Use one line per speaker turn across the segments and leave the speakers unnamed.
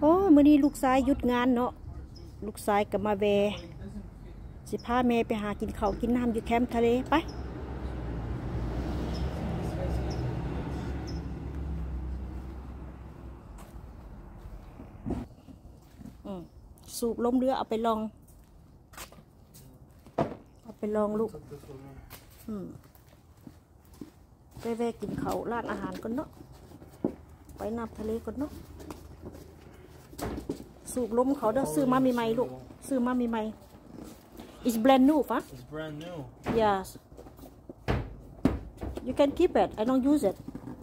โอ้มื้อนี้ลูกชายหยุดงานเนาะลูกชายก็มาแวสิพาแม่ไปหากินข้าวกินน้ำอยู่แคมป์ทะเลไปสูบลมเรือเอาไปลองลูกไปแวะกินข้าวร้านอาหารก่อนเนาะไปน้ำทะเลก่อนเนาะสูบลมเขาเด้อซื้อมาใหม่ๆลูกซื้อมาใหม่ๆ It's brand new ปะ
It's brand new.
Yes You can keep it I don't use it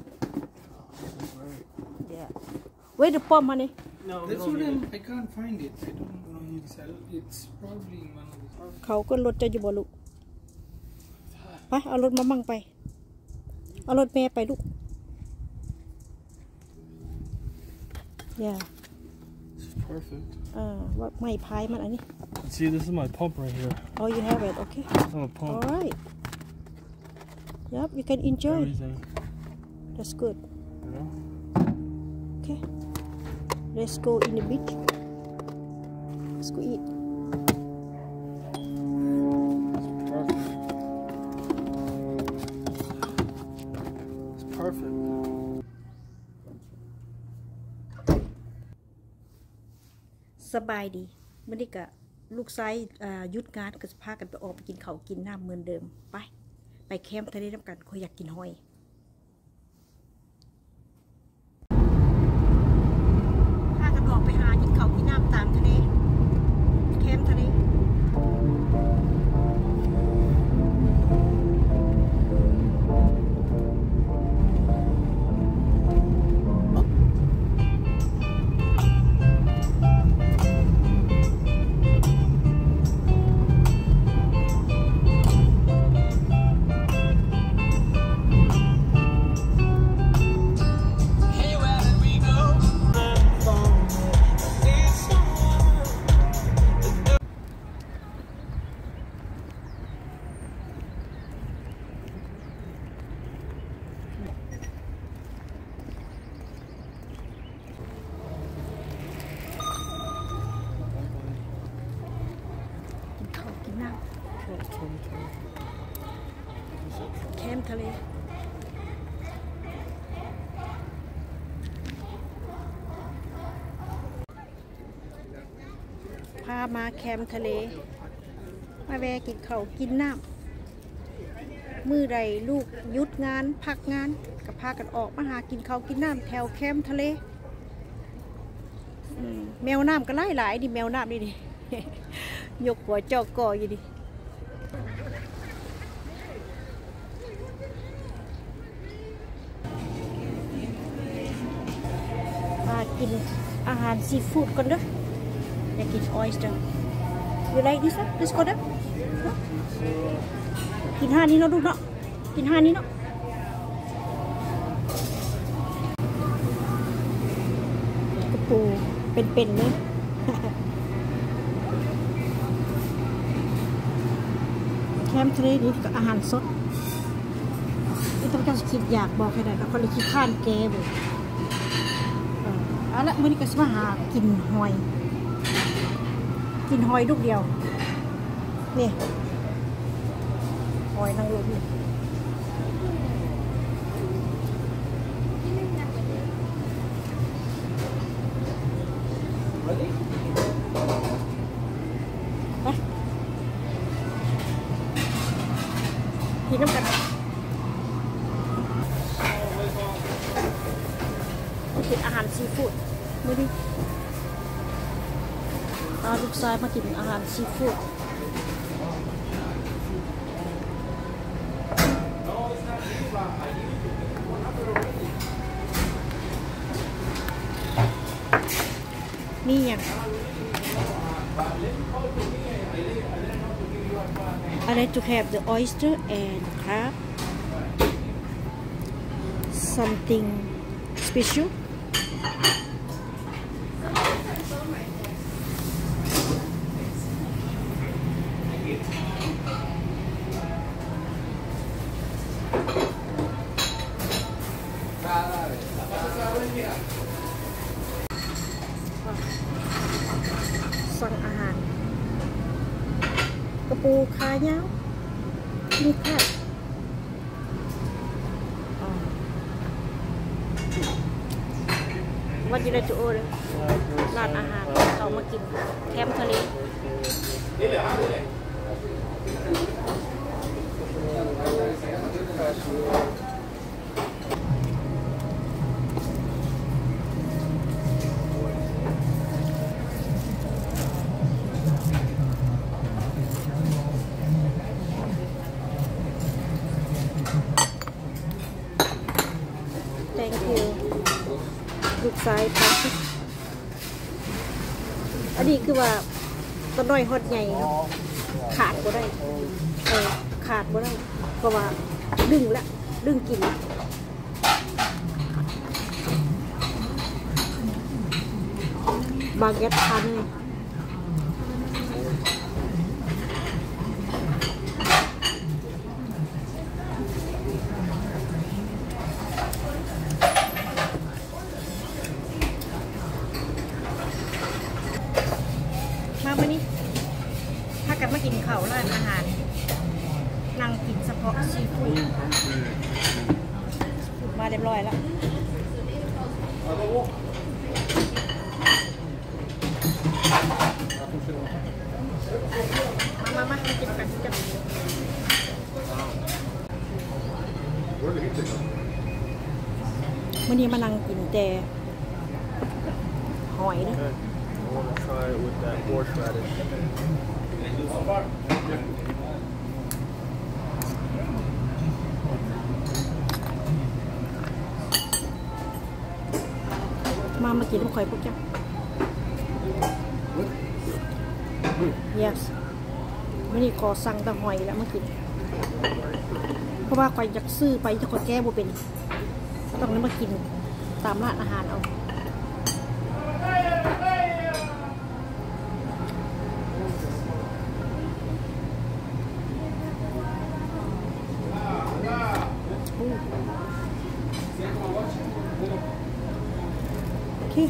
Yeah Where the pump honey
No,
that's what I can't find it. I don't know. It's probably in one of the.
เขาก็รถจะอยู่บ่ลูกไปเอารถมามั่งไปเอารถแม่ไปลูกYeah
It's perfect.
ว่าไม่พายมันอันนี้
See, this is my pump right here.
Oh you have it okay
I'm a pump.
Alright Yep you can enjoy
Everything.
That's good
You know?
Okay Let's go in the beach Let's go eat
It's perfect.
สบายดีมื่อนี้ก็ลูกชายหยุดงานก็จะพากันไปออกไปกินข้าวกินน้ำเหมือนเดิมไปแคมป์ทะเลน้ำกันคอยอยากกินหอยพากันออกไปหากินข้าวกินน้ำตามทะเลแคมป์ทะเลแคมป์ทะเลพามาแคมป์ทะเลมาแวะกินข้าวกินน้ำมื้อใดลูกหยุดงานพักงานก็พากันออกมาหากินข้าวกินน้ำแถวแคมป์ทะเลแมวน้ำก็หลายดิแมวน้ำนี่ดิ ยกหัวจอกก่ออยู่ดิมากินอาหารซีฟู้ดก่อนเด้ออยากกินออยสเตอร์อยู่ไรดิซะดิสก่อนเด้อกินห้านี้เนาะลูกเนาะกินห้านี้เนาะกระปูเป็นๆเลยแคมป์ทะเลนี่ก็อาหารสดนี่ต้องการคิดอยากบอกให้ได้แล้วก็เลยคิดข้านแกบุเอาละมื้อนี้ก็สิมาหากินหอยลูกเดียวนี่หอยนางรมนี่กินน้ำกันกินอาหารซีฟู้ดไม่ดิลูกชายมากินอาหารซีฟู้ดมีอย่าง I like to have the oyster and crab something special ปูขายาวกินข้าววันนี้เราจะโอ้เลยร้านอาหารเรามากินแคมป์ทะเลลูกซ้ายพักอันนี้คือว่าต้นน้อยฮอดใหญ่ขาดก็ได้ขาดก็ได้เพราะว่าดึงละดึงกินบาเก็ตพันมาวันนี้ถ้ากันมากินข้าวร้านอาหารนั่งกินเฉพาะซีฟู้ดมาเรียบร้อยแล้วมากินกันจับวันนี้มานั่งกินแต่หอยนะ
I want to try it with that horseradish.
มากินหอยพวกเจ้า yes วันนี้ขอสั่งแต่หอยแล้วมากินเพราะว่าคอยอยากซื้อไปจะขอแก้บ่เป็นต้องนั้นมากินตามร้านอาหารเอาโอเค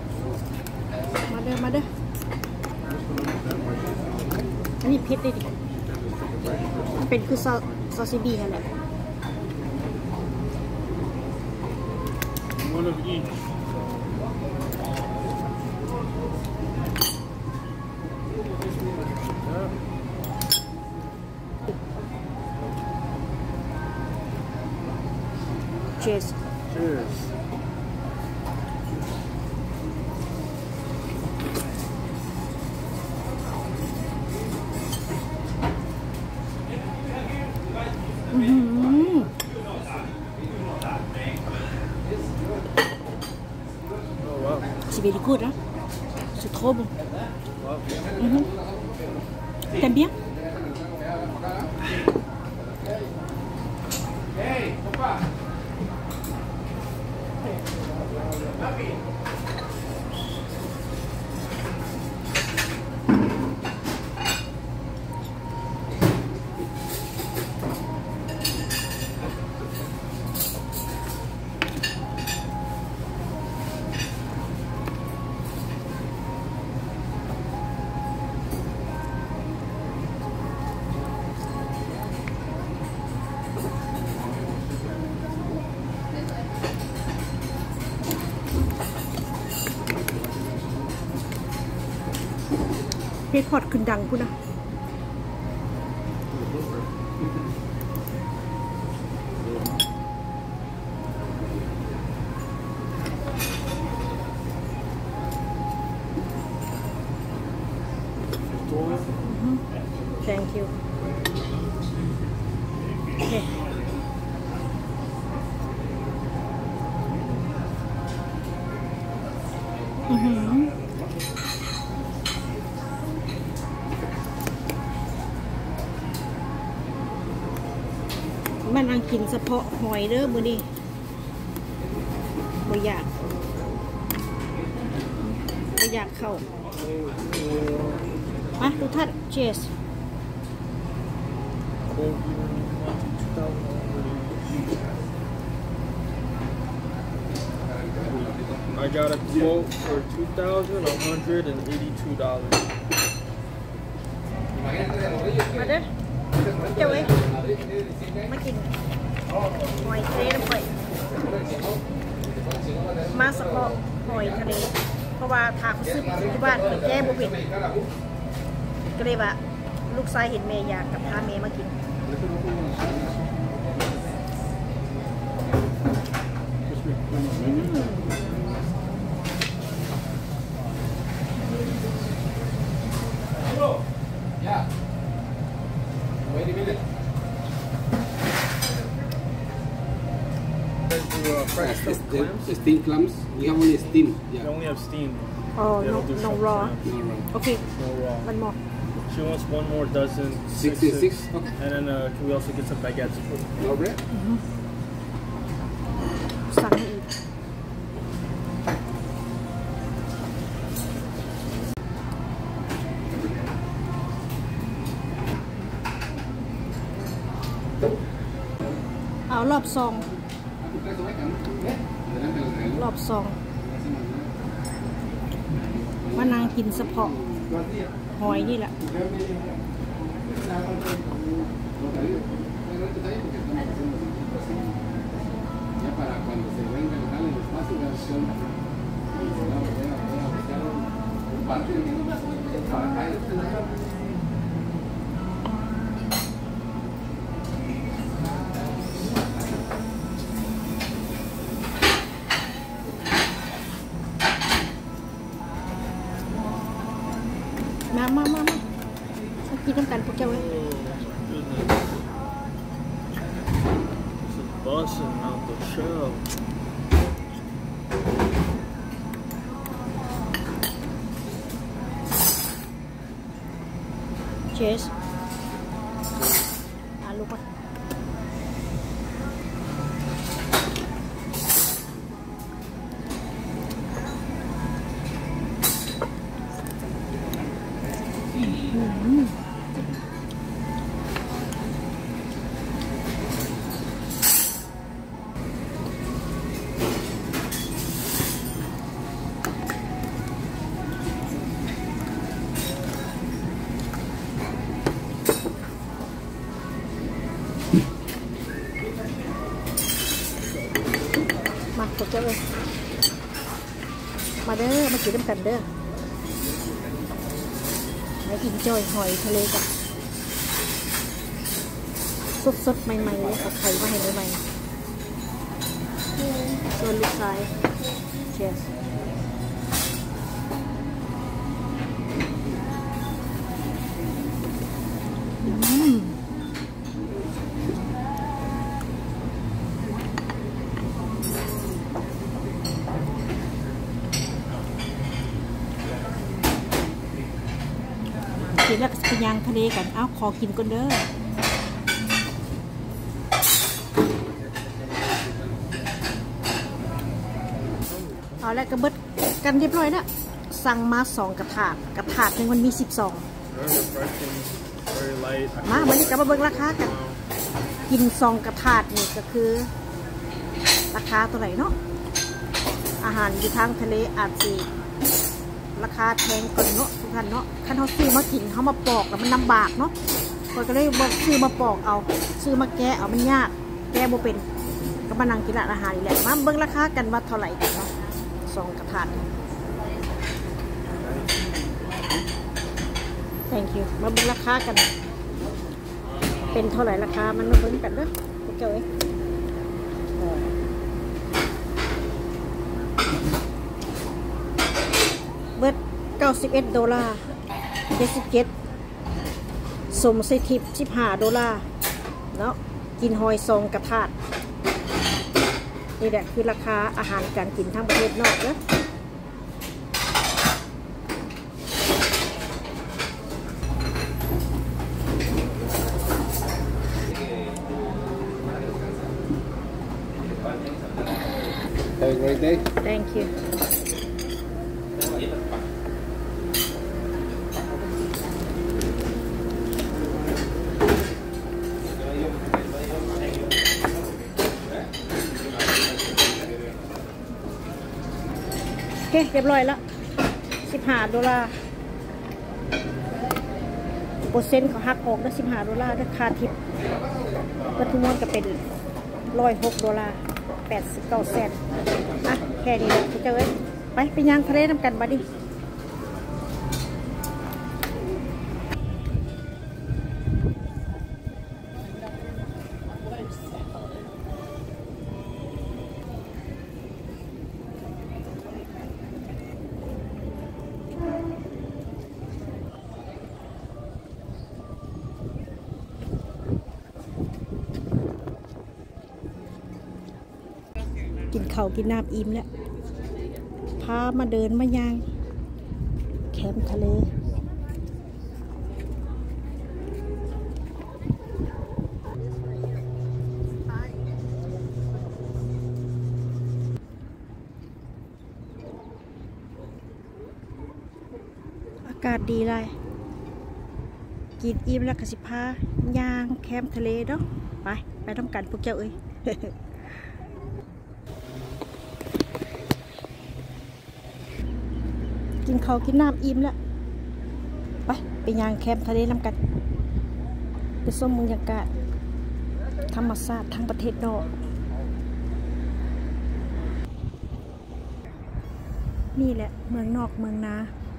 มาเด้ออันนี้พิษเลยดิมันเป็นคือซาซิมินั่นแหละ
One of each.
Cheers.
Cheers.
C'est very good, hein? C'est trop bon.
Wow.
T'aimes bien?เพชรพอดขึ้นดังพูดนะThank you โอเคมันนั่งกินเฉพาะหอยเด้อมื้อนี้บ่อยากเข้ามาทุกท่าน cheers
I got a quote for $2,182.
มาเด้อเจ้าเอ้ยมากินหอยทะเลน้ำข่อยมาสะเพาะหอยทะเลเพราะว่าทางซื้อที่บ้านแก้บุบิดก็เลยว่าลูกชายเห็นเมย์อยากกับพาเมย์มากิน
Steam clams. We have only steam.
You
Yeah.
only have steam.
Oh,
They don't do
no
shrimp
raw.
now.
Okay,
No raw.
one more.
She wants one more dozen.
66. Okay.
And then can we also get some baguettes?
No bread.
สั่งให้อีกเอารอบซองรอบซองมานางกินเฉพาะหอยนี่แหละมากินน้ำกันพวกเจ้าไว้
This is busting out the shell.
Cheers ลูกมาพวกเจ้าเลยมาเด้อมากินน้ำกันเด้อมากินจอยหอยทะเลกันสดๆใหม่ๆเลยเอาไข่มาให้ใหม่ๆส่วนลูกชายเชียร์กินแล้วก็ไปย่างทะเลกันเอ้าขอกินก่อนเด้อเอาแล้วก็เบิดกันเรียบร้อยแล้วสั่งมา2กระถาดหนึ่งมันมี12มาวันนี้ก็มาเบิ่งราคากันกิน2กระถาดนี่ก็คือราคาเท่าไหร่เนาะอาหารอยู่ทางทะเลอาจจะราคาแพงกว่าเนาะทุกท่านเนาะคันเขาซื้อมากินเขามาปอกแล้วมันลำบากเนาะคนก็เลยบอกซื้อมาปอกเอาซื้อมาแกะเอามันยากแกะบ่เป็นก็มานั่งกินร้านอาหารนี่แหละมาเบิ่งราคากันว่าเท่าไหร่กันเนาะ2กระถาด thank you มาเบิ่งราคากันเป็นเท่าไหร่ราคามันมาเบิ่งกันเด้อพวกเจ้าเอ้ยเบิด$91$77สมใส่ทิป$15เนาะกินหอย2กระถาดนี่แหละคือราคาอาหารการกินทั้งประเทศนอกเนาะ
Have a great day.
thank you โอเคเรียบร้อยแล้ว$15 10%เขาหักออกได้$15ได้ค่าทิปก็ทุกมวนก็เป็น$106 89 เซนต์อ่ะแค่นี้แหละเจ้าเอ้ยไปย่างทะเลน้ำกันบัดนี้กินข้าวกินน้ำอิ่มแล้วพามาเดินมาย่างแคมป์ทะเลอากาศดีเลยกินอิ่มแล้วก็สิพาย่างแคมป์ทะเลเนาะไปทำกันพวกเจ้าเอ้ย กินข้าวกินน้ำอิ่มแล้วไปย่างแคมป์ทะเลน้ำกันไปชมบรรยากาศธรรมชาติทั้งประเทศนอกนี่แหละเมืองนอกเมืองนา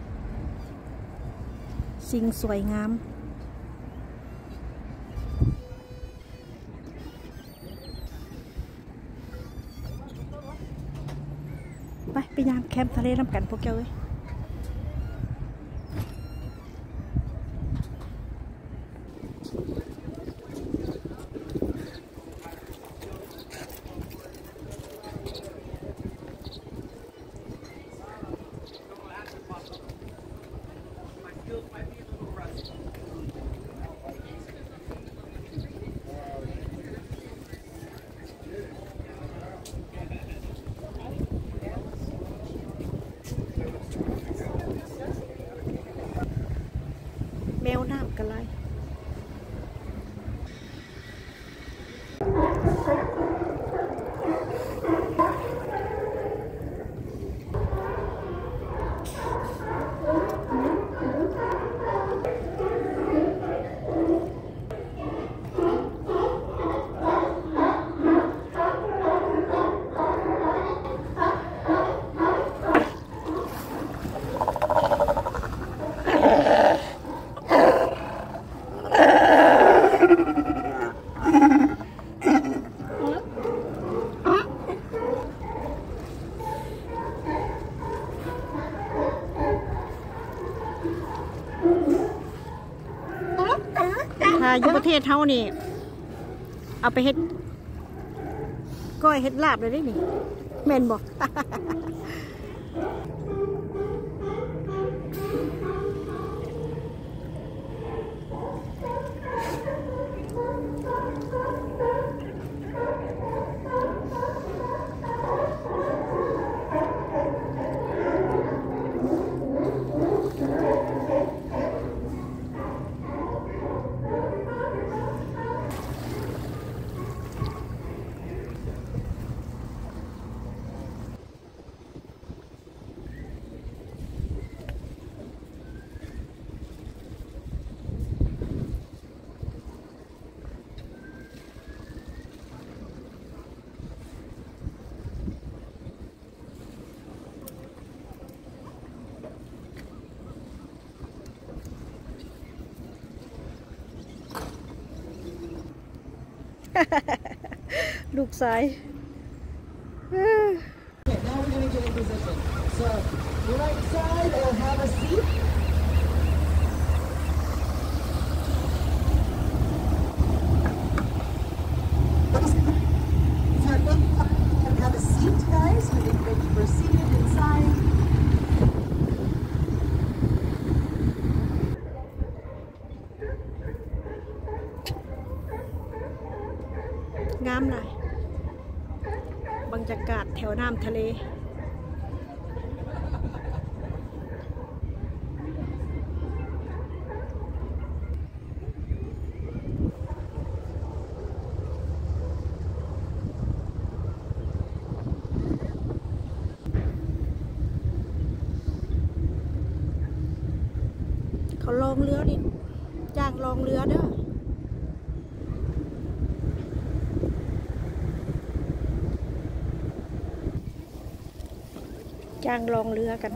สิ่งสวยงามไปย่างแคมป์ทะเลน้ำกันพวกเจ้าเอ้ยแมวน้ำกันเลยถ้าอยู่ประเทศเฮานี่เอาไปเฮ็ดก้อยเฮ็ดลาบเลยได้นี่แม่นบอก ลูกสาย
Okay, now we're going to get in position. So, right side or have a seat. Have a seat, guys. We're seated inside.
งามเลยบรรยากาศแถวน้ำทะเลเขาลงเรือนี่จ้างลองเรือเด้อจ้างลองเรือกัน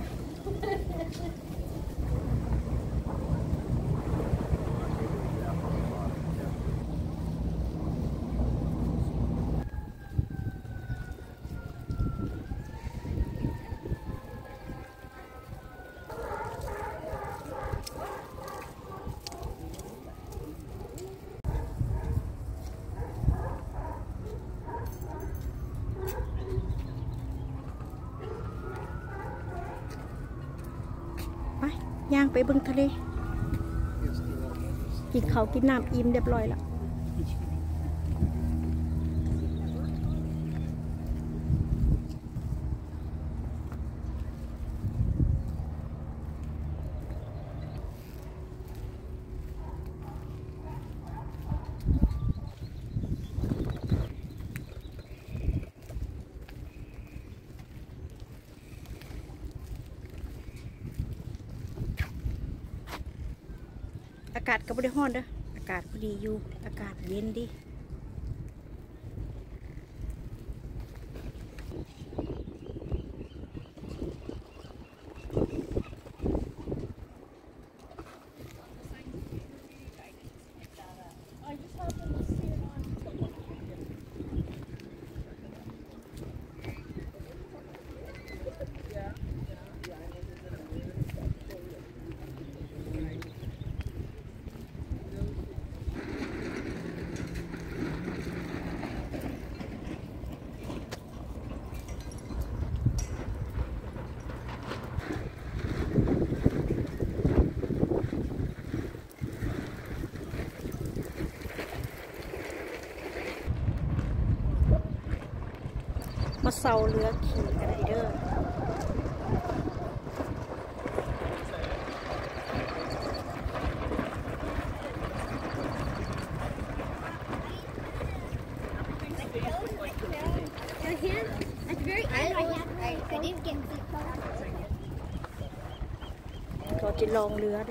ไปย่างไปเบิ่งทะเลกินข้าวกินน้ำอิ่มเรียบร้อยแล้วอากาศก็ไม่ได้ร้อนเด้ออากาศพอดีอยู่อากาศเย็นดีมาเซาเรือขี่อะไรเด้อเราจะลองเรือด้วย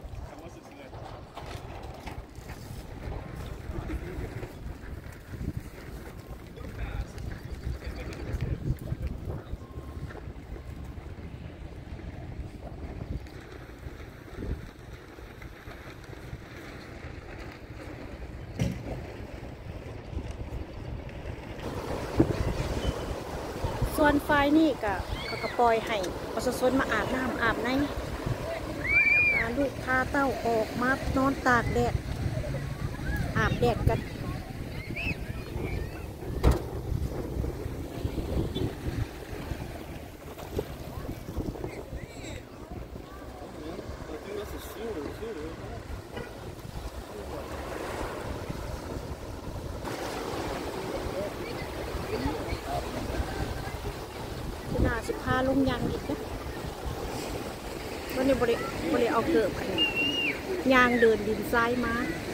ส่วนไฟนี่ก็เขาก็ปล่อยให้ประชาชนมาอาบน้ำอาบในลูกพาเต้าออกมานอนตากแดดอาบแดดกันน่าสิพาลงยางอีกนะวันนี้บริเอาเกิบยางเดินดินทรายมา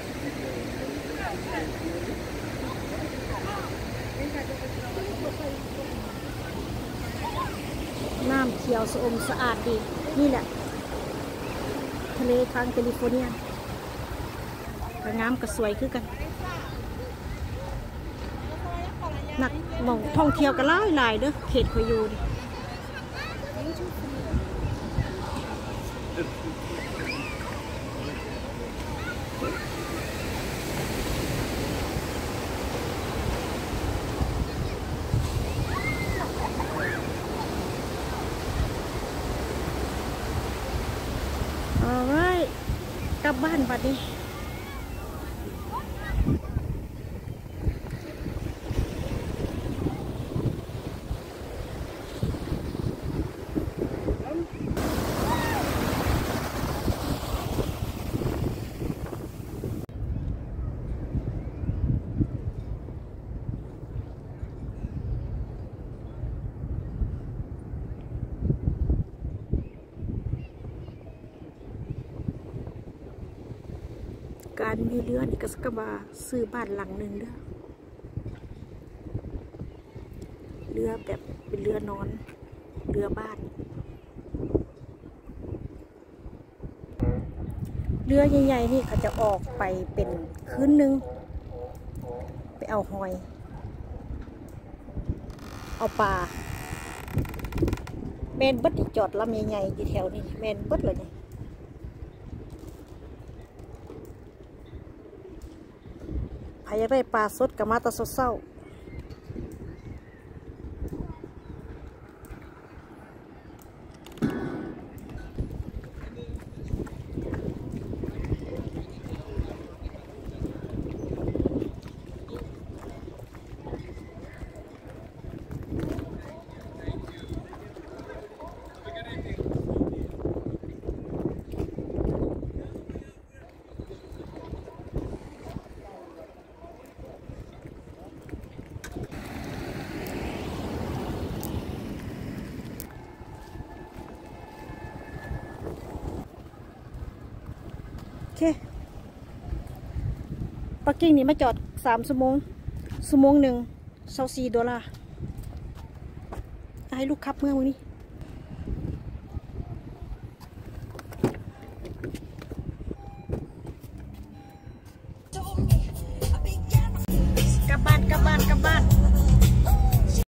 น้ำเขียวสะอมสะอาดดีนี่แหละทะเลทางแคลิฟอร์เนียกระงามกระสวยคือกันหนักมองท่องเที่ยวกันหลายเด้อเขตคอยอยู่ดิกลับบ้านบัดนี้การมีเรือนี่ก็สักมาซื้อบ้านหลังหนึ่งเด้อเรือแบบเป็นเรือนอนเรือบ้านเรือใหญ่ๆนี่เขาจะออกไปเป็นคืนนึงไปเอาหอยเอาปลาแมนเบิดที่จอดลำใหญ่ๆอยู่แถวนี้แมนเบิดเลยนี่ใครอยากได้ปลาสดกับมาตาสดเศร้าโอเคปักกิ่งนี่มาจอด3 ชั่วโมงหนึ่ง$24ให้ลูกขับเมื่อวันนี้กลับบ้าน